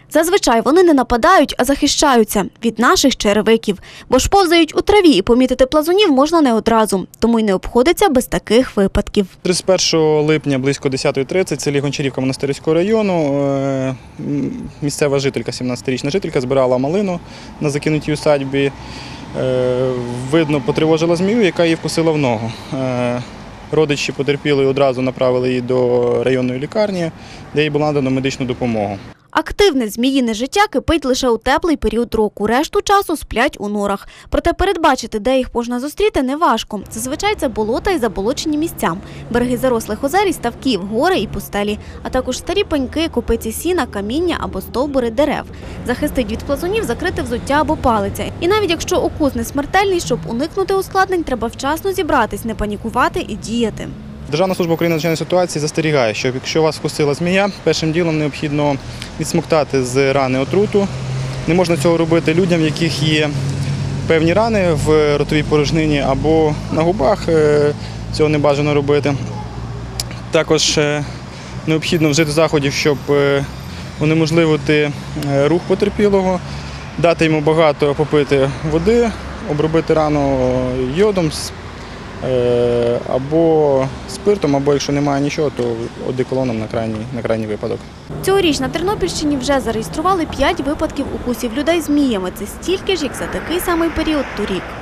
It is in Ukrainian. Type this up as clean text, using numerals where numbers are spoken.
Зазвичай вони не нападають, а захищаються від наших черевиків. Бо ж повзають у траві і помітити плазунів можна не одразу. Тому й не обходиться без таких випадків. 31 липня близько 10:30 в селі Гончарівка Монастирського району місцева жителька, 17-річна жителька, збирала малину на закинутій усадьбі. Видно, потривожила змію, яка її вкусила в ногу. Родичі потерпілої одразу направили її до районної лікарні, де їй було надано медичну допомогу. Активне зміїне життя кипить лише у теплий період року. Решту часу сплять у норах. Проте передбачити, де їх можна зустріти, неважко. Зазвичай це болота і заболочені місця. Береги зарослих озер і ставків, гори і пустелі. А також старі пеньки, копиці сіна, каміння або стовбури дерев. Захистить від плазунів закрите взуття або палиця. І навіть якщо укус не смертельний, щоб уникнути ускладнень, треба вчасно зібратись, не панікувати і діяти. Державна служба України з надзвичайної ситуації застерігає, що якщо вас вкусила змія, першим ділом необхідно відсмоктати з рани отруту. Не можна цього робити людям, в яких є певні рани в ротовій порожнині або на губах. Цього не бажано робити. Також необхідно вжити заходів, щоб унеможливити рух потерпілого, дати йому багато попити води, обробити рану йодом, або спиртом, або якщо немає нічого, то одеколоном на крайній випадок. Цьогоріч на Тернопільщині вже зареєстрували 5 випадків укусів людей зміями. Це стільки ж, як за такий самий період торік.